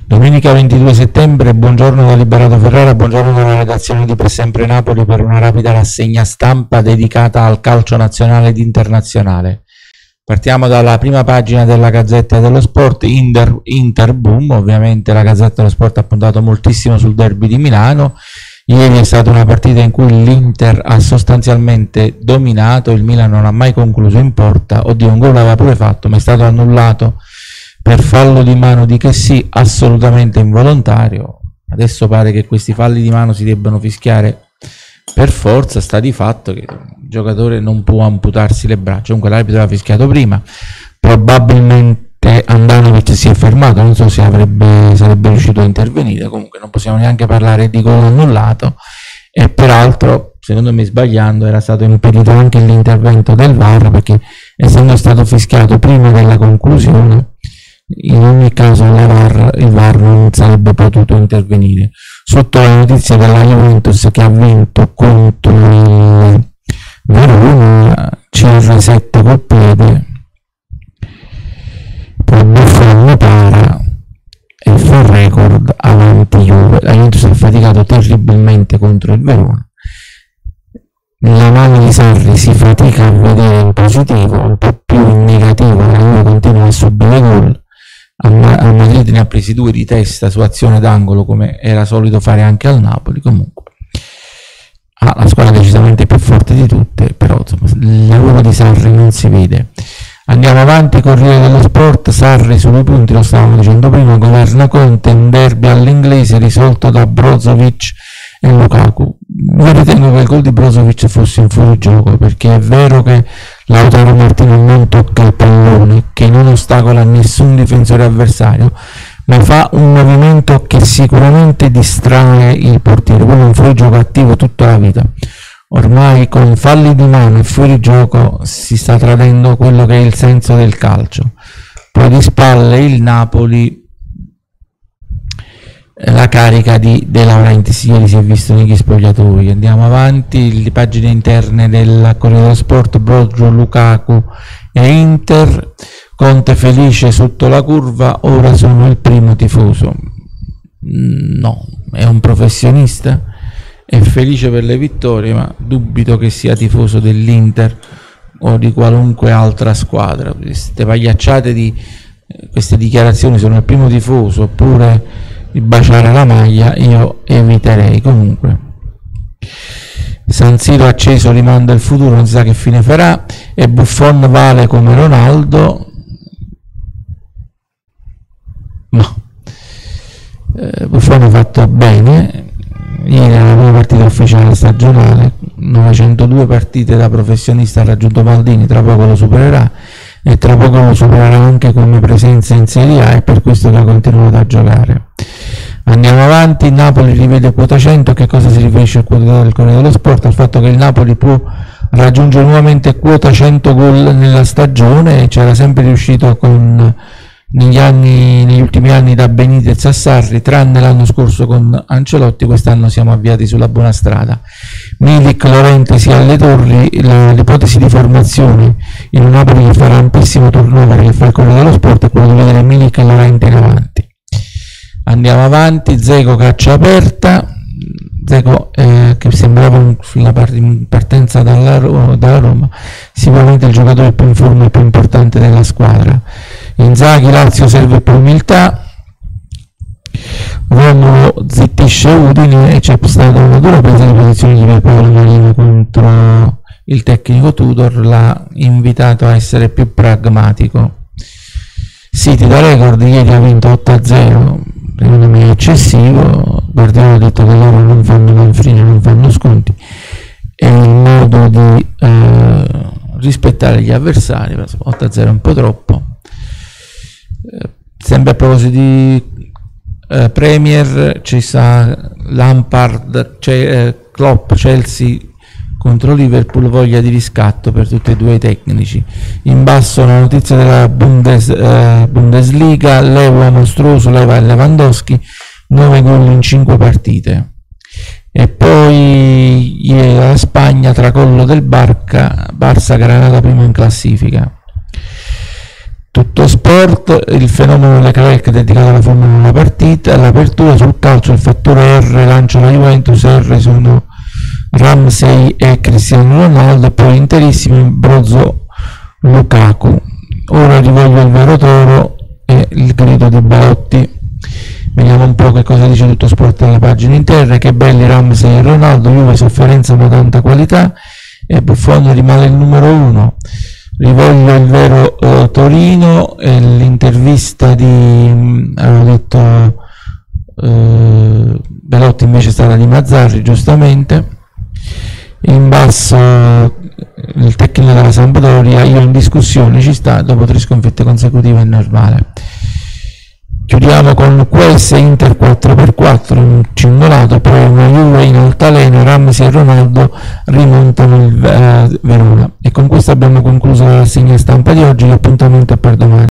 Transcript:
Domenica 22 settembre, buongiorno da Liberato Ferrara, buongiorno dalla redazione di Per Sempre Napoli per una rapida rassegna stampa dedicata al calcio nazionale ed internazionale. Partiamo dalla prima pagina della Gazzetta dello Sport, Inter boom, ovviamente la Gazzetta dello Sport ha puntato moltissimo sul derby di Milano. Ieri è stata una partita in cui l'Inter ha sostanzialmente dominato, il Milan non ha mai concluso in porta, oddio un gol aveva pure fatto ma è stato annullato per fallo di mano di Chessy assolutamente involontario. Adesso pare che questi falli di mano si debbano fischiare per forza, sta di fatto che il giocatore non può amputarsi le braccia. Comunque l'arbitro l'ha fischiato prima, probabilmente Andanovic si è fermato, non so se sarebbe riuscito a intervenire, comunque non possiamo neanche parlare di gol annullato e peraltro secondo me sbagliando era stato impedito anche l'intervento del VAR, perché essendo stato fischiato prima della conclusione in ogni caso il VAR non sarebbe potuto intervenire. Sotto la notizia della Juventus che ha vinto contro il Verona, CR7 col piede, poi Buffon para e fa record avanti Juve. La Juventus ha faticato terribilmente contro il Verona. La mano di Sarri si fatica a vedere in positivo, un po' più in negativo, la Juve continua a subire gol. A Madrid ne ha presi 2 di testa su azione d'angolo come era solito fare anche al Napoli. Comunque la squadra decisamente più forte di tutte, però insomma, il lavoro di Sarri non si vede. Andiamo avanti, Corriere dello Sport, Sarri su 2 punti, lo stavamo dicendo prima, governa Conte, un derby all'inglese risolto da Brozovic e Lukaku. Io ritengo che il gol di Brozovic fosse un fuorigioco, perché è vero che Lautaro Martinez non tocca il pallone, che non ostacola nessun difensore avversario, ma fa un movimento che sicuramente distrae il portiere, quindi un fuorigioco attivo tutta la vita. Ormai con falli di mano e fuorigioco si sta tradendo quello che è il senso del calcio. Poi di spalle il Napoli, la carica di De Laurentiis, ieri si è visto negli spogliatoi. Andiamo avanti, le pagine interne del Corriere dello Sport, Broggio, Lukaku e Inter, Conte felice sotto la curva, ora sono il primo tifoso. No, è un professionista, è felice per le vittorie, ma dubito che sia tifoso dell'Inter o di qualunque altra squadra. Queste pagliacciate queste dichiarazioni, sono il primo tifoso oppure di baciare la maglia, io eviterei. Comunque San Siro acceso, rimanda il futuro, non si sa che fine farà, e Buffon vale come Ronaldo. No, Buffon ha fatto bene ieri alla prima partita ufficiale stagionale, 902 partite da professionista ha raggiunto Maldini, tra poco lo supererà e tra poco lo supererà anche come presenza in Serie A, e per questo che continuano a giocare. Andiamo avanti, Napoli rivede quota 100. Che cosa si riferisce al quotidiano del Corriere dello Sport? Al fatto che il Napoli può raggiungere nuovamente quota 100 gol nella stagione, c'era sempre riuscito negli ultimi anni da Benitez a Sarri, tranne l'anno scorso con Ancelotti. Quest'anno siamo avviati sulla buona strada. Milik, Laurentiis alle torri, l'ipotesi di formazione in un Napoli che farà ampissimo turnover, che fa il Corriere dello Sport, è quello di vedere Milik e Laurentiis in avanti. Andiamo avanti, Dzeko caccia aperta, Dzeko che sembrava sulla partenza dalla Roma, sicuramente il giocatore più in forma e più importante della squadra. Inzaghi, Lazio serve per umiltà, Romolo zittisce Udine e c'è stata una dura presa di posizione di Pierpaolo Marino contro il tecnico Tudor, l'ha invitato a essere più pragmatico. City da record, ieri ha vinto 8-0, secondo me è eccessivo. Guardiola ha detto che loro non fanno manfrine, non fanno sconti, è il modo di rispettare gli avversari. 8-0 è un po' troppo. Sempre a proposito di Premier, ci sta Lampard, Klopp, Chelsea contro Liverpool, voglia di riscatto per tutti e due i tecnici. In basso la notizia della Bundesliga, Lewa mostruoso, Lewandowski, 9 gol in 5 partite. E poi la Spagna, tracollo del Barça, Granada primo in classifica. Tutto sport, il fenomeno Leclerc dedicato alla Formula 1 partita, all'apertura. Sul calcio il fattore R lancia la Juventus, R sono Ramsey e Cristiano Ronaldo, poi interissimo Brozo Lukaku. Ora rivoglio il vero toro e il grido di Belotti. Vediamo un po' che cosa dice Tutto Sport alla pagina interna. Che belli Ramsey e Ronaldo, Juve sofferenza ma tanta qualità, e Buffon rimane il numero 1. Rivoglio il vero Torino, e l'intervista di avevo detto Belotti, invece è stata di Mazzarri, giustamente. In basso il tecnico della Sampdoria, io in discussione, ci sta, dopo 3 sconfitte consecutive è normale. Chiudiamo con QS Inter 4x4, un cingolato, poi una Juve in altalena, Ramsey e Ronaldo rimontano il Verona. E con questo abbiamo concluso la rassegna stampa di oggi, l'appuntamento è per domani.